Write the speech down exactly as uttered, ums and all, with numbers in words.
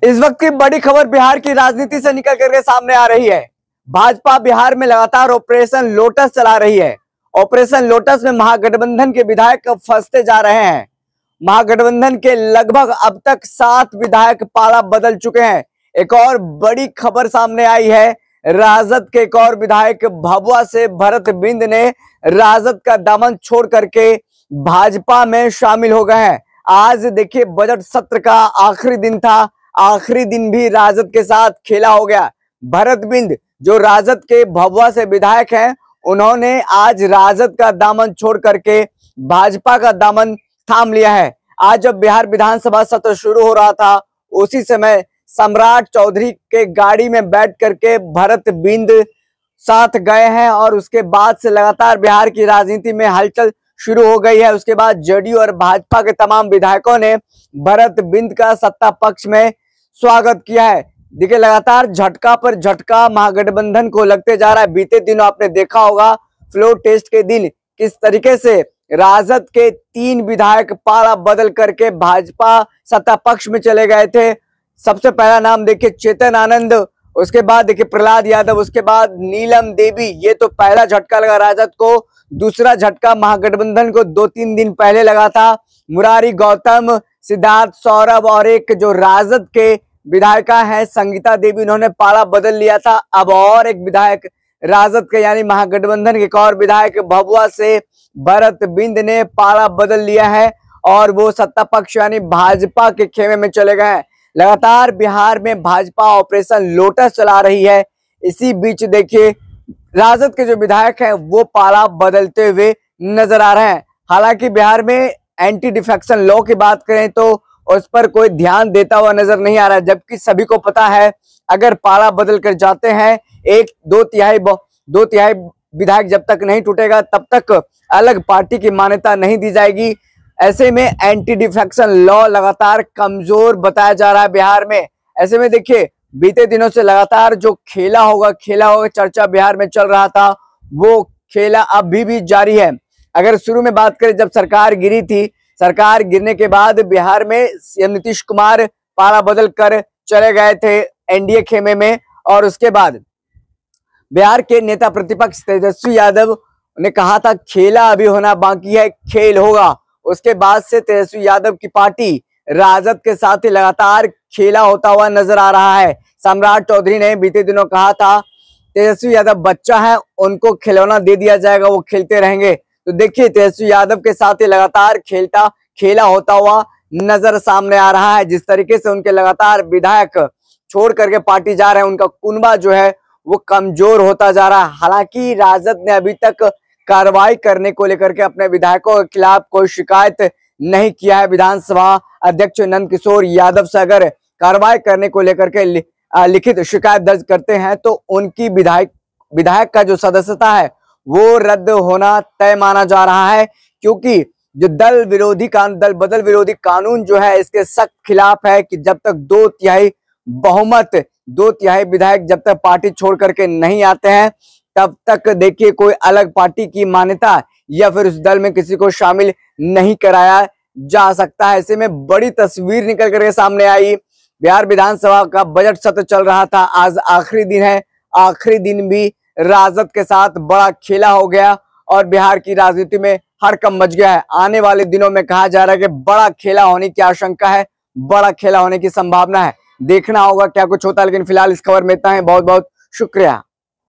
इस वक्त की बड़ी खबर बिहार की राजनीति से निकल करके सामने आ रही है। भाजपा बिहार में लगातार ऑपरेशन लोटस चला रही है। ऑपरेशन लोटस में महागठबंधन के विधायक फंसते जा रहे हैं। महागठबंधन के लगभग अब तक सात विधायक पाला बदल चुके हैं। एक और बड़ी खबर सामने आई है। राजद के एक और विधायक भभुआ से भरत बिंद ने राजद का दामन छोड़ करके भाजपा में शामिल हो गए हैं। आज देखिए, बजट सत्र का आखिरी दिन था। आखिरी दिन भी राजद के साथ खेला हो गया। भरत बिंद जो राजद के भभुआ से विधायक हैं, उन्होंने आज राजद का दामन छोड़ करके भाजपा का दामन थाम लिया है। आज जब बिहार विधानसभा सत्र शुरू हो रहा था, उसी समय सम्राट चौधरी के गाड़ी में बैठ करके भरत बिंद साथ गए हैं और उसके बाद से लगातार बिहार की राजनीति में हलचल शुरू हो गई है। उसके बाद जेडीयू और भाजपा के तमाम विधायकों ने भरत बिंद का सत्ता पक्ष में स्वागत किया है। देखिए, लगातार झटका पर झटका महागठबंधन को लगते जा रहा है। बीते दिनों आपने देखा होगा फ्लोर टेस्ट के दिन किस तरीके से राजद के तीन विधायक पाला बदल करके भाजपा सत्ता पक्ष में चले गए थे। सबसे पहला नाम देखिए चेतन आनंद, उसके बाद देखिए प्रहलाद यादव, उसके बाद नीलम देवी। ये तो पहला झटका लगा राजद को। दूसरा झटका महागठबंधन को दो तीन दिन पहले लगा था। मुरारी गौतम, सिद्धार्थ सौरभ और एक जो राजद के विधायिका है संगीता देवी, उन्होंने पाला बदल लिया था। अब और एक विधायक राजद के यानी महागठबंधन के एक और विधायक भभुआ से भरत बिंद ने पाला बदल लिया है और वो सत्ता पक्ष यानी भाजपा के खेमे में चले गए हैं। लगातार बिहार में भाजपा ऑपरेशन लोटस चला रही है। इसी बीच देखिए, राजद के जो विधायक हैं वो पाला बदलते हुए नजर आ रहे हैं। हालांकि बिहार में एंटी डिफेक्शन लॉ की बात करें तो उस पर कोई ध्यान देता हुआ नजर नहीं आ रहा है, जबकि सभी को पता है अगर पाला बदल कर जाते हैं, एक दो तिहाई दो तिहाई विधायक जब तक नहीं टूटेगा तब तक अलग पार्टी की मान्यता नहीं दी जाएगी। ऐसे में एंटी डिफेक्शन लॉ लगातार कमजोर बताया जा रहा है बिहार में। ऐसे में देखिए, बीते दिनों से लगातार जो खेला होगा खेला होगा चर्चा बिहार में चल रहा था, वो खेला अभी भी जारी है। अगर शुरू में बात करें, जब सरकार गिरी थी, सरकार गिरने के बाद बिहार में सीएम नीतीश कुमार पाला बदल कर चले गए थे एनडीए खेमे में, और उसके बाद बिहार के नेता प्रतिपक्ष तेजस्वी यादव ने कहा था खेला अभी होना बाकी है, खेल होगा। उसके बाद से तेजस्वी यादव की पार्टी राजद के साथ ही लगातार खेला होता हुआ नजर आ रहा है। सम्राट चौधरी ने बीते दिनों कहा था तेजस्वी यादव बच्चा है, उनको खिलौना दे दिया जाएगा, वो खेलते रहेंगे। तो देखिए, तेजस्वी यादव के साथ ही लगातार खेलता खेला होता हुआ नजर सामने आ रहा है। जिस तरीके से उनके लगातार विधायक छोड़ करके पार्टी जा रहे हैं, उनका कुनबा जो है वो कमजोर होता जा रहा है। हालांकि राजद ने अभी तक कार्रवाई करने को लेकर के अपने विधायकों के खिलाफ कोई शिकायत नहीं किया है। विधानसभा अध्यक्ष नंद किशोर यादव से अगर कार्रवाई करने को लेकर के लिखित शिकायत दर्ज करते हैं तो उनकी विधायक विधायक का जो सदस्यता है वो रद्द होना तय माना जा रहा है, क्योंकि जो दल विरोधी कानून दल बदल विरोधी कानून जो है इसके सख्त खिलाफ है कि जब तक दो तिहाई बहुमत दो तिहाई विधायक जब तक पार्टी छोड़ करके नहीं आते हैं, तब तक देखिए कोई अलग पार्टी की मान्यता या फिर उस दल में किसी को शामिल नहीं कराया जा सकता है। ऐसे में बड़ी तस्वीर निकल करके सामने आई। बिहार विधानसभा का बजट सत्र चल रहा था, आज आखिरी दिन है। आखिरी दिन भी राजद के साथ बड़ा खेला हो गया और बिहार की राजनीति में हड़कंप मच गया है। आने वाले दिनों में कहा जा रहा है कि बड़ा खेला होने की आशंका है, बड़ा खेला होने की संभावना है। देखना होगा क्या कुछ होता है, लेकिन फिलहाल इस खबर में इतना है। बहुत बहुत शुक्रिया।